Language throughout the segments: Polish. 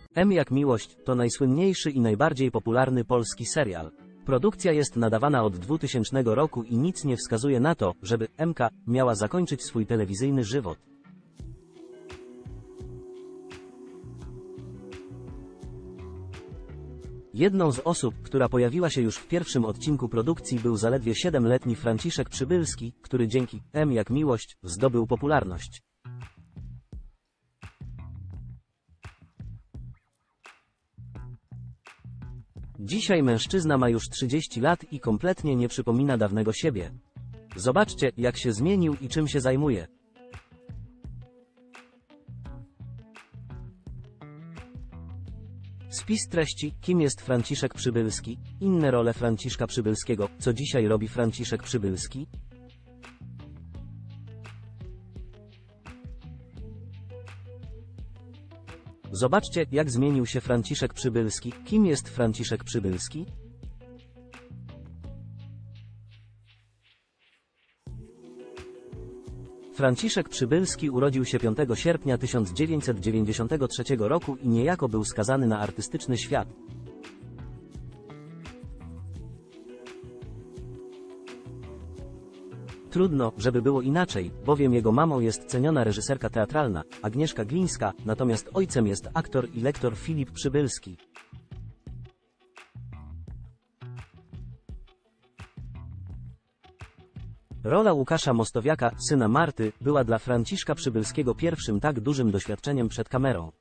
M jak miłość to najsłynniejszy i najbardziej popularny polski serial. Produkcja jest nadawana od 2000 roku i nic nie wskazuje na to, żeby MK miała zakończyć swój telewizyjny żywot. Jedną z osób, która pojawiła się już w pierwszym odcinku produkcji, był zaledwie 7-letni Franciszek Przybylski, który dzięki M jak miłość zdobył popularność. Dzisiaj mężczyzna ma już 30 lat i kompletnie nie przypomina dawnego siebie. Zobaczcie, jak się zmienił i czym się zajmuje. Spis treści: kim jest Franciszek Przybylski, inne role Franciszka Przybylskiego, co dzisiaj robi Franciszek Przybylski? Zobaczcie, jak zmienił się Franciszek Przybylski. Kim jest Franciszek Przybylski? Franciszek Przybylski urodził się 5 sierpnia 1993 roku i niejako był skazany na artystyczny świat. Trudno, żeby było inaczej, bowiem jego mamą jest ceniona reżyserka teatralna, Agnieszka Glińska, natomiast ojcem jest aktor i lektor Filip Przybylski. Rola Łukasza Mostowiaka, syna Marty, była dla Franciszka Przybylskiego pierwszym tak dużym doświadczeniem przed kamerą.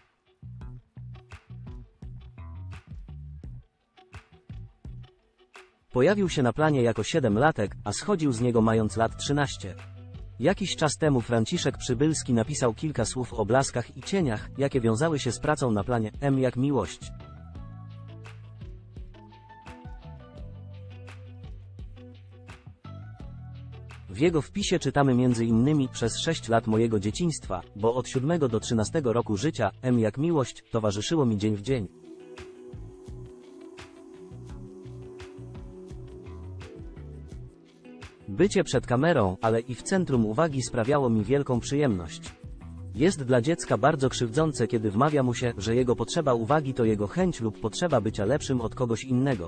Pojawił się na planie jako 7-latek, a schodził z niego mając lat 13. Jakiś czas temu Franciszek Przybylski napisał kilka słów o blaskach i cieniach, jakie wiązały się z pracą na planie M jak miłość. W jego wpisie czytamy m.in. przez 6 lat mojego dzieciństwa, bo od 7 do 13 roku życia, M jak miłość, towarzyszyło mi dzień w dzień. Bycie przed kamerą, ale i w centrum uwagi sprawiało mi wielką przyjemność. Jest dla dziecka bardzo krzywdzące, kiedy wmawia mu się, że jego potrzeba uwagi to jego chęć lub potrzeba bycia lepszym od kogoś innego.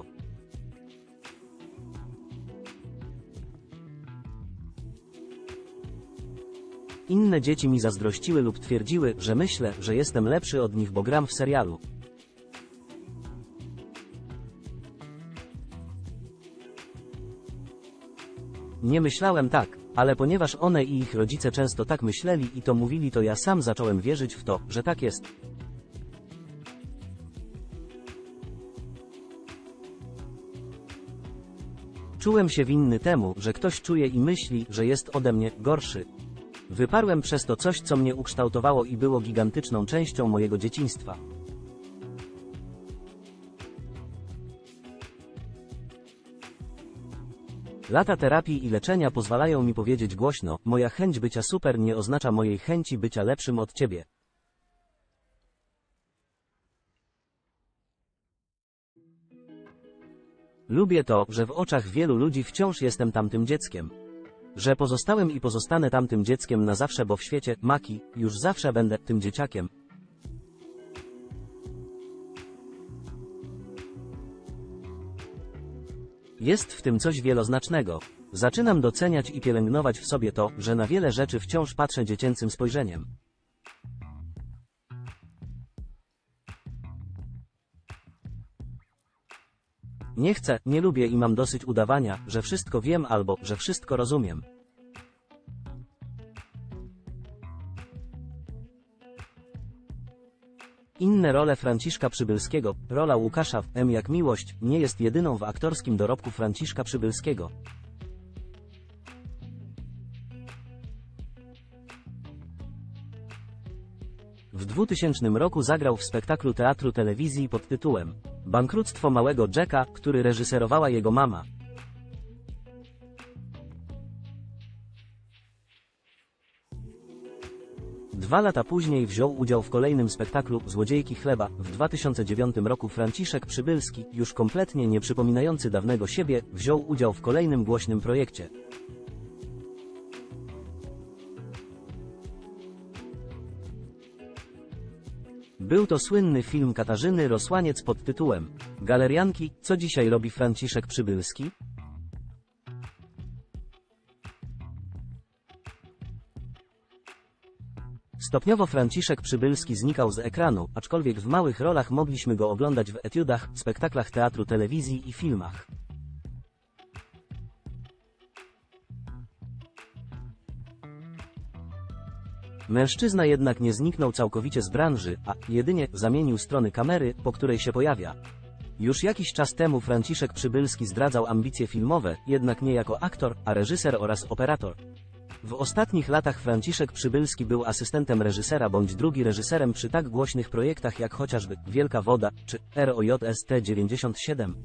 Inne dzieci mi zazdrościły lub twierdziły, że myślę, że jestem lepszy od nich, bo gram w serialu. Nie myślałem tak, ale ponieważ one i ich rodzice często tak myśleli i to mówili, to ja sam zacząłem wierzyć w to, że tak jest. Czułem się winny temu, że ktoś czuje i myśli, że jest ode mnie gorszy. Wyparłem przez to coś, co mnie ukształtowało i było gigantyczną częścią mojego dzieciństwa. Lata terapii i leczenia pozwalają mi powiedzieć głośno: moja chęć bycia super nie oznacza mojej chęci bycia lepszym od ciebie. Lubię to, że w oczach wielu ludzi wciąż jestem tamtym dzieckiem. Że pozostałem i pozostanę tamtym dzieckiem na zawsze, bo w świecie Maki już zawsze będę tym dzieciakiem. Jest w tym coś wieloznacznego. Zaczynam doceniać i pielęgnować w sobie to, że na wiele rzeczy wciąż patrzę dziecięcym spojrzeniem. Nie chcę, nie lubię i mam dosyć udawania, że wszystko wiem albo, że wszystko rozumiem. Inne role Franciszka Przybylskiego. Rola Łukasza w M jak miłość nie jest jedyną w aktorskim dorobku Franciszka Przybylskiego. W 2000 roku zagrał w spektaklu teatru telewizji pod tytułem Bankructwo małego Jacka, który reżyserowała jego mama. Dwa lata później wziął udział w kolejnym spektaklu Złodziejki chleba. W 2009 roku Franciszek Przybylski, już kompletnie nie przypominający dawnego siebie, wziął udział w kolejnym głośnym projekcie. Był to słynny film Katarzyny Rosłaniec pod tytułem Galerianki, co dzisiaj robi Franciszek Przybylski? Stopniowo Franciszek Przybylski znikał z ekranu, aczkolwiek w małych rolach mogliśmy go oglądać w etiudach, spektaklach teatru, telewizji i filmach. Mężczyzna jednak nie zniknął całkowicie z branży, a jedynie zamienił strony kamery, po której się pojawia. Już jakiś czas temu Franciszek Przybylski zdradzał ambicje filmowe, jednak nie jako aktor, a reżyser oraz operator. W ostatnich latach Franciszek Przybylski był asystentem reżysera bądź drugi reżyserem przy tak głośnych projektach jak chociażby Wielka Woda czy ROJST 97.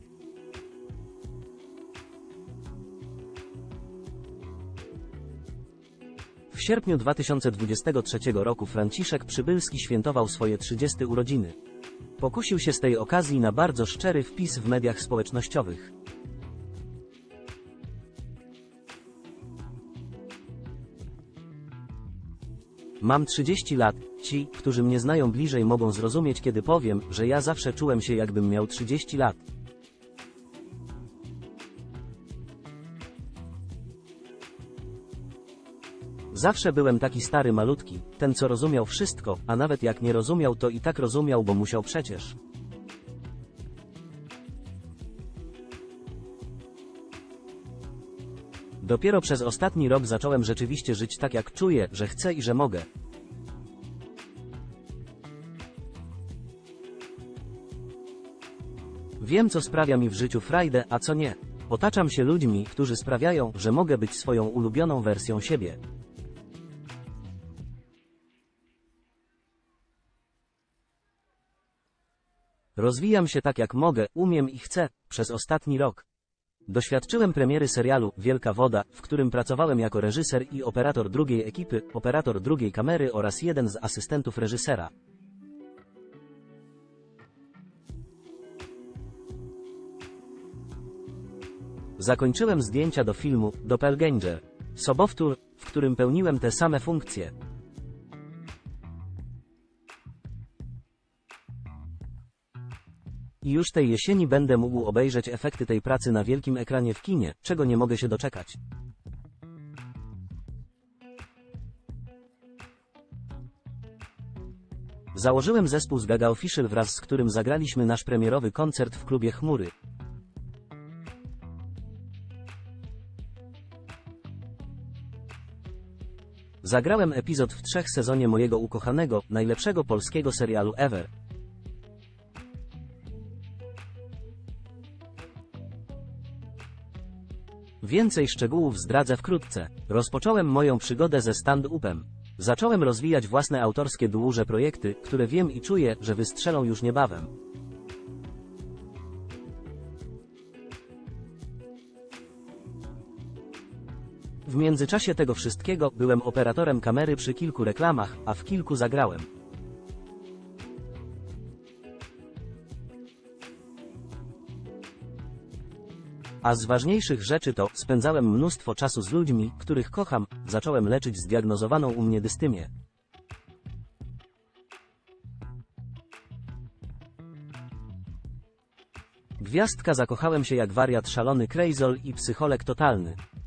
W sierpniu 2023 roku Franciszek Przybylski świętował swoje 30 urodziny. Pokusił się z tej okazji na bardzo szczery wpis w mediach społecznościowych. Mam 30 lat, ci, którzy mnie znają bliżej mogą zrozumieć kiedy powiem, że ja zawsze czułem się jakbym miał 30 lat. Zawsze byłem taki stary malutki, ten co rozumiał wszystko, a nawet jak nie rozumiał to i tak rozumiał, bo musiał przecież. Dopiero przez ostatni rok zacząłem rzeczywiście żyć tak jak czuję, że chcę i że mogę. Wiem co sprawia mi w życiu frajdę, a co nie. Otaczam się ludźmi, którzy sprawiają, że mogę być swoją ulubioną wersją siebie. Rozwijam się tak jak mogę, umiem i chcę, przez ostatni rok. Doświadczyłem premiery serialu Wielka Woda, w którym pracowałem jako reżyser i operator drugiej ekipy, operator drugiej kamery oraz jeden z asystentów reżysera. Zakończyłem zdjęcia do filmu Doppelganger, sobowtór, w którym pełniłem te same funkcje. I już tej jesieni będę mógł obejrzeć efekty tej pracy na wielkim ekranie w kinie, czego nie mogę się doczekać. Założyłem zespół z Gaga Official, wraz z którym zagraliśmy nasz premierowy koncert w klubie Chmury. Zagrałem epizod w 3 sezonie mojego ukochanego, najlepszego polskiego serialu ever. Więcej szczegółów zdradzę wkrótce. Rozpocząłem moją przygodę ze stand-upem. Zacząłem rozwijać własne autorskie duże projekty, które wiem i czuję, że wystrzelą już niebawem. W międzyczasie tego wszystkiego byłem operatorem kamery przy kilku reklamach, a w kilku zagrałem. A z ważniejszych rzeczy to, spędzałem mnóstwo czasu z ludźmi, których kocham, zacząłem leczyć zdiagnozowaną u mnie dystymię. Gwiazdka zakochałem się jak wariat szalony Krejzol i psycholog totalny.